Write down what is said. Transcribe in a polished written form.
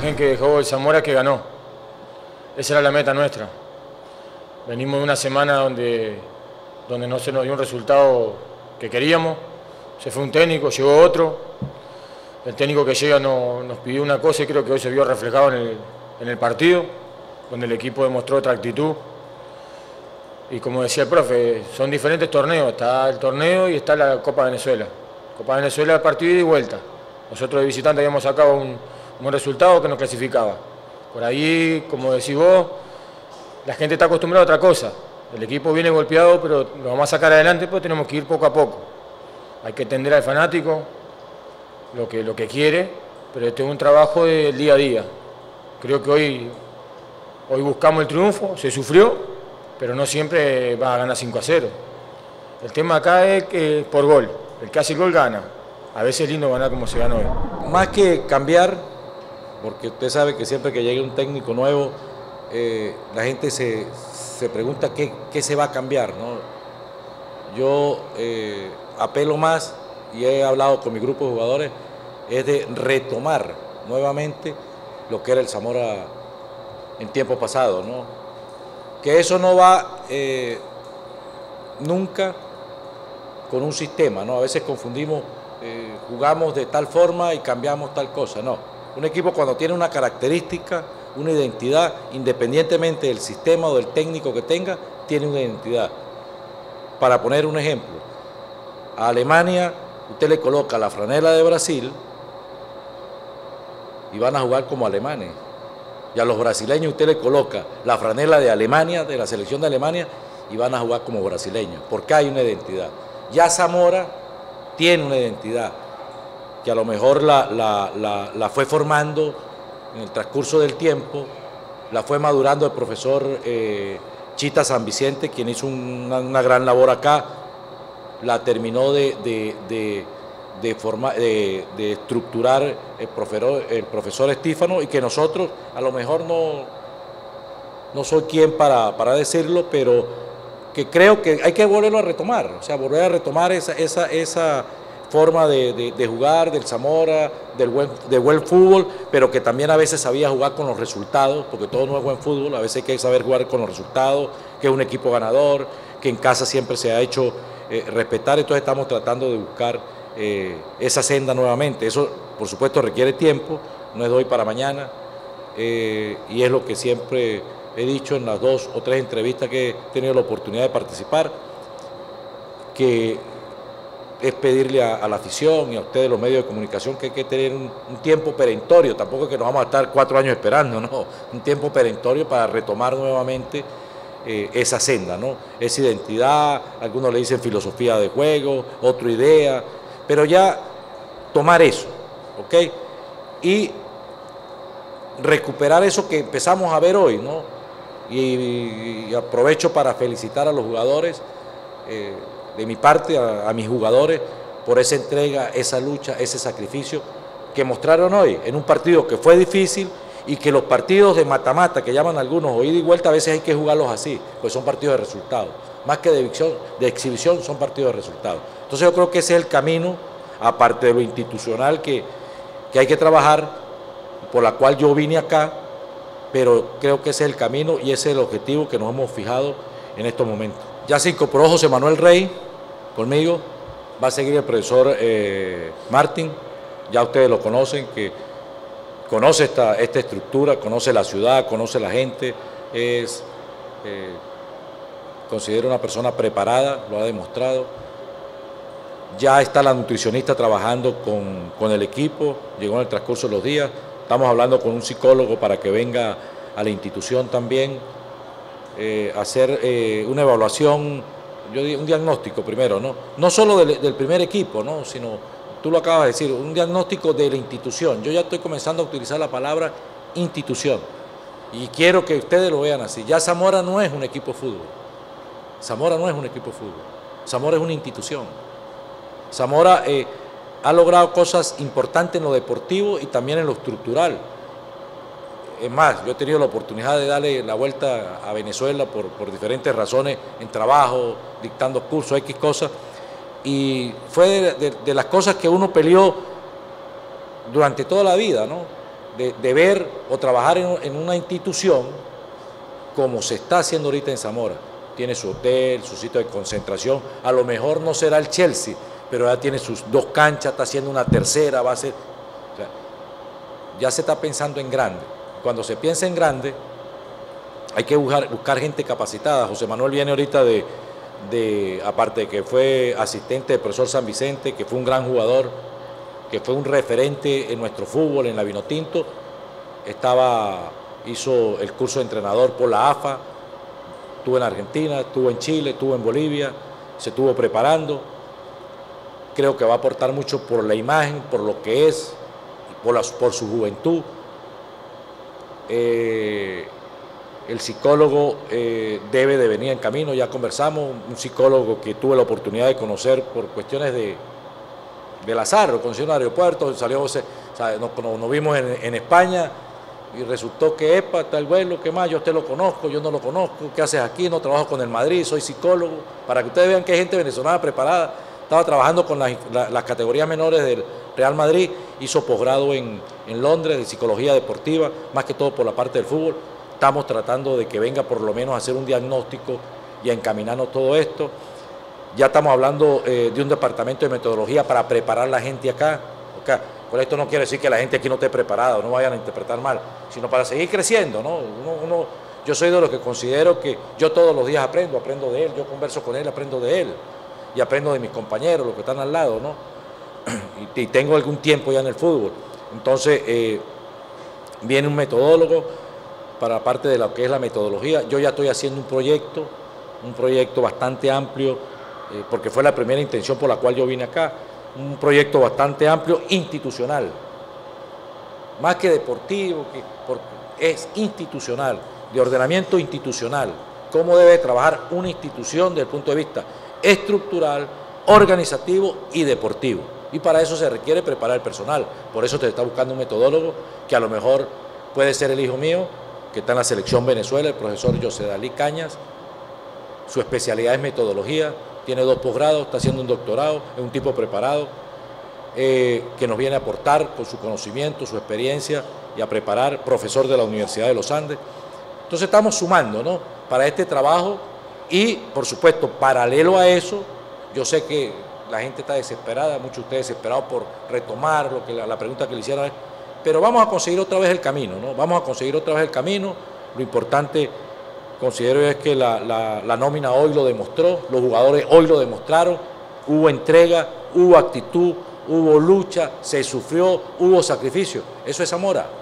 imagen que dejó el Zamora es que ganó. Esa era la meta nuestra. Venimos de una semana donde no se nos dio un resultado que queríamos. Se fue un técnico, llegó otro. El técnico que llega nos pidió una cosa y creo que hoy se vio reflejado en el partido, donde el equipo demostró otra actitud. Y como decía el profe, son diferentes torneos. Está el torneo y está la Copa Venezuela. Copa Venezuela, partido ida y vuelta. Nosotros de visitante habíamos sacado un buen resultado que nos clasificaba. Por ahí, como decís vos, la gente está acostumbrada a otra cosa. El equipo viene golpeado, pero lo vamos a sacar adelante, pues tenemos que ir poco a poco. Hay que entender al fanático lo que quiere, pero este es un trabajo del día a día. Creo que hoy buscamos el triunfo, se sufrió, pero no siempre va a ganar 5-0. El tema acá es que por gol, el que hace el gol gana. A veces es lindo ganar como se ganó hoy. Más que cambiar, porque usted sabe que siempre que llegue un técnico nuevo, la gente se pregunta qué se va a cambiar, ¿no? Yo apelo más, y he hablado con mi grupo de jugadores, es de retomar nuevamente lo que era el Zamora en tiempo pasado, ¿no? Que eso no va nunca con un sistema, ¿no? A veces confundimos, jugamos de tal forma y cambiamos tal cosa, no. Un equipo cuando tiene una característica, una identidad, independientemente del sistema o del técnico que tenga, tiene una identidad. Para poner un ejemplo, a Alemania usted le coloca la franela de Brasil y van a jugar como alemanes. Y a los brasileños usted le coloca la franela de Alemania, de la selección de Alemania, y van a jugar como brasileños, porque hay una identidad. Ya Zamora tiene una identidad, que a lo mejor la fue formando en el transcurso del tiempo, la fue madurando el profesor Chita San Vicente, quien hizo una gran labor acá, la terminó de estructurar el profesor Estífano, y que nosotros, a lo mejor no soy quien para decirlo, pero que creo que hay que volverlo a retomar, o sea, volver a retomar esa forma de jugar del Zamora, de buen fútbol, pero que también a veces sabía jugar con los resultados, porque todo no es buen fútbol, a veces hay que saber jugar con los resultados, que es un equipo ganador, que en casa siempre se ha hecho respetar. Entonces estamos tratando de buscar esa senda nuevamente. Eso, por supuesto, requiere tiempo, no es de hoy para mañana, y es lo que siempre he dicho en las 2 o 3 entrevistas que he tenido la oportunidad de participar, que es pedirle a la afición y a ustedes, los medios de comunicación, que hay que tener un tiempo perentorio. Tampoco es que nos vamos a estar 4 años esperando, no, un tiempo perentorio para retomar nuevamente esa senda, ¿no? Esa identidad, algunos le dicen filosofía de juego, otra idea, pero ya tomar eso, ¿ok? Y recuperar eso que empezamos a ver hoy, ¿no? Y aprovecho para felicitar a los jugadores, de mi parte, a mis jugadores, por esa entrega, esa lucha, ese sacrificio que mostraron hoy en un partido que fue difícil, y que los partidos de mata-mata, que llaman algunos, o ida y vuelta, a veces hay que jugarlos así, pues son partidos de resultados. Más que de exhibición, son partidos de resultados. Entonces yo creo que ese es el camino, aparte de lo institucional que hay que trabajar, por la cual yo vine acá, pero creo que ese es el camino y ese es el objetivo que nos hemos fijado en estos momentos. Ya se incorporó José Manuel Rey conmigo, va a seguir el profesor Martín, ya ustedes lo conocen, que conoce esta estructura, conoce la ciudad, conoce la gente, considero una persona preparada, lo ha demostrado. Ya está la nutricionista trabajando con el equipo, llegó en el transcurso de los días. Estamos hablando con un psicólogo para que venga a la institución también, hacer una evaluación, yo digo un diagnóstico primero, no solo del primer equipo, ¿no? Sino, tú lo acabas de decir, un diagnóstico de la institución. Yo ya estoy comenzando a utilizar la palabra institución y quiero que ustedes lo vean así. Ya Zamora no es un equipo de fútbol, Zamora no es un equipo de fútbol, Zamora es una institución. Zamora ha logrado cosas importantes en lo deportivo y también en lo estructural. Es más, yo he tenido la oportunidad de darle la vuelta a Venezuela por diferentes razones, en trabajo, dictando cursos, X cosas, y fue de las cosas que uno peleó durante toda la vida, ¿no? de ver o trabajar en una institución como se está haciendo ahorita en Zamora. Tiene su hotel, su sitio de concentración, a lo mejor no será el Chelsea, pero ya tiene sus 2 canchas, está haciendo una tercera, va a ser... O sea, ya se está pensando en grande. Cuando se piensa en grande, hay que buscar gente capacitada. José Manuel viene ahorita aparte de que fue asistente del profesor San Vicente, que fue un gran jugador, que fue un referente en nuestro fútbol, en la Vinotinto, hizo el curso de entrenador por la AFA, estuvo en Argentina, estuvo en Chile, estuvo en Bolivia, se estuvo preparando. Creo que va a aportar mucho por la imagen, por lo que es, por su juventud. El psicólogo debe de venir en camino, ya conversamos, un psicólogo que tuve la oportunidad de conocer por cuestiones del azar, lo conocí en el aeropuerto, nos vimos en España y resultó que está el vuelo, ¿qué más? Yo a usted lo conozco, yo no lo conozco, ¿qué haces aquí? No trabajo con el Madrid, soy psicólogo, para que ustedes vean que hay gente venezolana preparada. Estaba trabajando con las categorías menores del Real Madrid, hizo posgrado en Londres de psicología deportiva, más que todo por la parte del fútbol. Estamos tratando de que venga por lo menos a hacer un diagnóstico y a encaminarnos todo esto. Ya estamos hablando de un departamento de metodología para preparar a la gente acá. Por esto no quiere decir que la gente aquí no esté preparada, no vayan a interpretar mal, sino para seguir creciendo, ¿no? Yo soy de los que considero que yo todos los días aprendo de él, yo converso con él, aprendo de él y aprendo de mis compañeros, los que están al lado, ¿no? Y tengo algún tiempo ya en el fútbol. Entonces, viene un metodólogo para parte de lo que es la metodología. Yo ya estoy haciendo un proyecto bastante amplio, porque fue la primera intención por la cual yo vine acá, un proyecto bastante amplio, institucional, más que deportivo, es institucional, de ordenamiento institucional, cómo debe trabajar una institución desde el punto de vista estructural, organizativo y deportivo. Y para eso se requiere preparar el personal. Por eso te está buscando un metodólogo que a lo mejor puede ser el hijo mío, que está en la selección Venezuela, el profesor José Dalí Cañas. Su especialidad es metodología, tiene 2 posgrados, está haciendo un doctorado, es un tipo preparado, que nos viene a aportar con su conocimiento, su experiencia y a preparar, profesor de la Universidad de los Andes. Entonces estamos sumando, ¿no?, para este trabajo y, por supuesto, paralelo a eso, yo sé que la gente está desesperada, muchos de ustedes desesperados por retomar la pregunta que le hicieron, pero vamos a conseguir otra vez el camino, ¿no? Vamos a conseguir otra vez el camino. Lo importante, considero, es que la nómina hoy lo demostró, los jugadores hoy lo demostraron, hubo entrega, hubo actitud, hubo lucha, se sufrió, hubo sacrificio. Eso es Zamora.